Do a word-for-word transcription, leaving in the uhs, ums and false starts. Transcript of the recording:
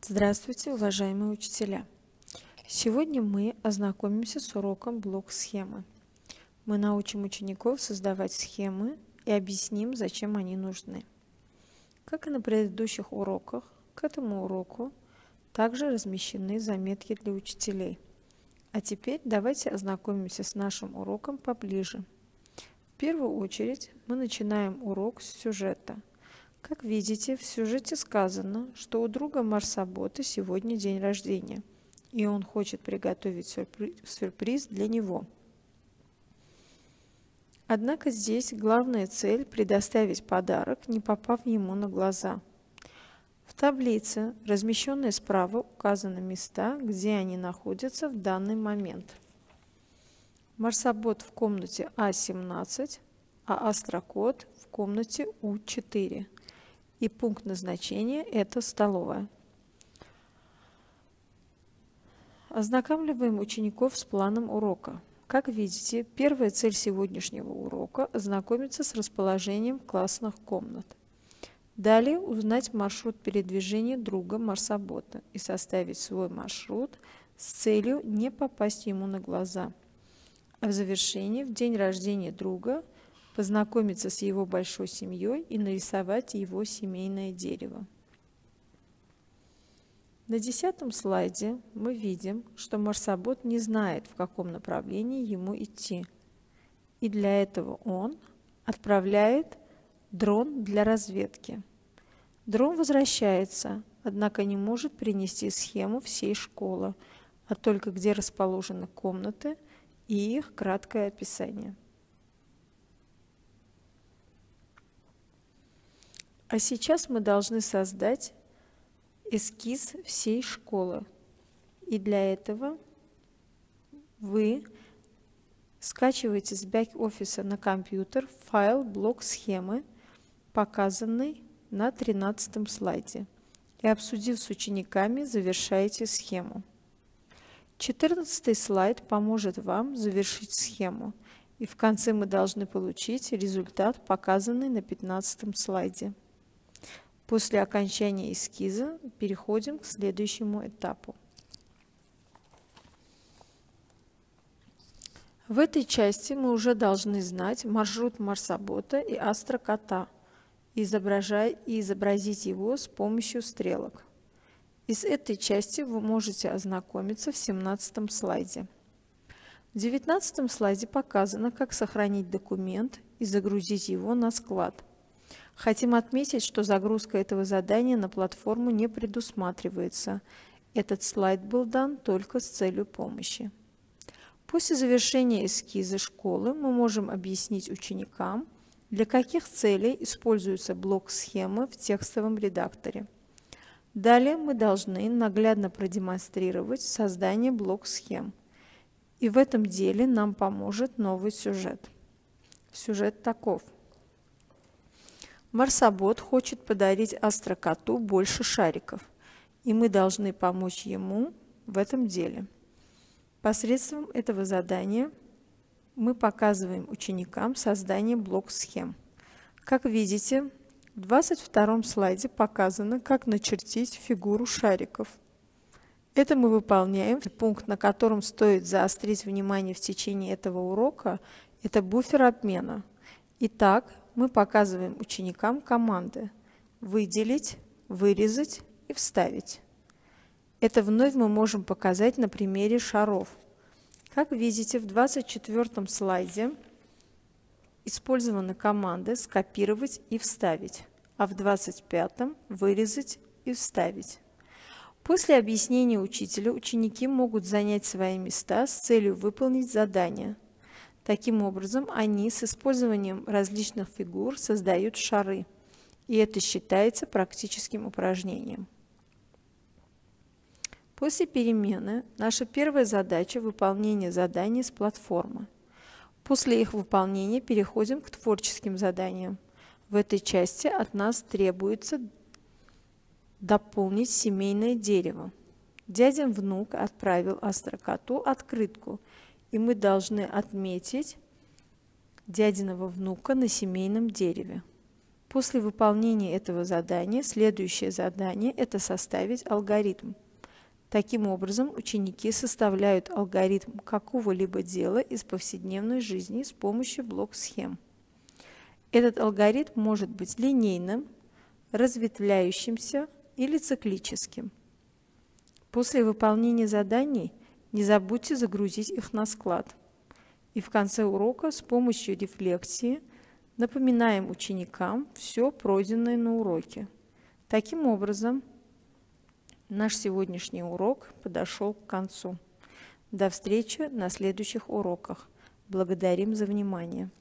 Здравствуйте, уважаемые учителя! Сегодня мы ознакомимся с уроком блок-схемы. Мы научим учеников создавать схемы и объясним, зачем они нужны. Как и на предыдущих уроках, к этому уроку также размещены заметки для учителей. А теперь давайте ознакомимся с нашим уроком поближе. В первую очередь мы начинаем урок с сюжета. Как видите, в сюжете сказано, что у друга Марсабота сегодня день рождения, и он хочет приготовить сюрприз для него. Однако здесь главная цель – предоставить подарок, не попав ему на глаза. В таблице, размещенной справа, указаны места, где они находятся в данный момент. Марсабот в комнате А семнадцать, а Астрокот в комнате У четыре. И пункт назначения – это столовая. Ознакомливаем учеников с планом урока. Как видите, первая цель сегодняшнего урока – ознакомиться с расположением классных комнат. Далее узнать маршрут передвижения друга Марсабота и составить свой маршрут с целью не попасть ему на глаза. А в завершении, в день рождения друга, познакомиться с его большой семьей и нарисовать его семейное дерево. На десятом слайде мы видим, что Марсабот не знает, в каком направлении ему идти. И для этого он отправляет дрон для разведки. Дрон возвращается, однако не может принести схему всей школы, а только где расположены комнаты и их краткое описание. А сейчас мы должны создать эскиз всей школы. И для этого вы скачиваете с бэк-офиса на компьютер файл блок схемы, показанный на тринадцатом слайде, и, обсудив с учениками, завершаете схему. четырнадцатый слайд поможет вам завершить схему, и в конце мы должны получить результат, показанный на пятнадцатом слайде. После окончания эскиза переходим к следующему этапу. В этой части мы уже должны знать маршрут Марсабота и Астрокота и изобразить его с помощью стрелок. Из этой части вы можете ознакомиться в семнадцатом слайде. В девятнадцатом слайде показано, как сохранить документ и загрузить его на склад. Хотим отметить, что загрузка этого задания на платформу не предусматривается. Этот слайд был дан только с целью помощи. После завершения эскиза школы мы можем объяснить ученикам, для каких целей используется блок-схемы в текстовом редакторе. Далее мы должны наглядно продемонстрировать создание блок-схем. И в этом деле нам поможет новый сюжет. Сюжет таков. Марсабот хочет подарить Астрокоту больше шариков, и мы должны помочь ему в этом деле. Посредством этого задания мы показываем ученикам создание блок-схем. Как видите, в двадцать втором слайде показано, как начертить фигуру шариков. Это мы выполняем. Пункт, на котором стоит заострить внимание в течение этого урока, это буфер обмена. Итак, мы показываем ученикам команды «выделить», «вырезать» и «вставить». Это вновь мы можем показать на примере шаров. Как видите, в двадцать четвёртом слайде использованы команды «скопировать» и «вставить», а в двадцать пятом «вырезать» и «вставить». После объяснения учителя ученики могут занять свои места с целью выполнить задание. Таким образом, они с использованием различных фигур создают шары, и это считается практическим упражнением. После перемены наша первая задача – выполнение заданий с платформы. После их выполнения переходим к творческим заданиям. В этой части от нас требуется дополнить семейное дерево. Дядин внук отправил Астрокоту открытку, и мы должны отметить дядиного внука на семейном дереве. После выполнения этого задания следующее задание – это составить алгоритм. Таким образом, ученики составляют алгоритм какого-либо дела из повседневной жизни с помощью блок-схем. Этот алгоритм может быть линейным, разветвляющимся или циклическим. После выполнения заданий не забудьте загрузить их на склад. И в конце урока с помощью рефлексии напоминаем ученикам все пройденное на уроке. Таким образом, наш сегодняшний урок подошел к концу. До встречи на следующих уроках. Благодарим за внимание.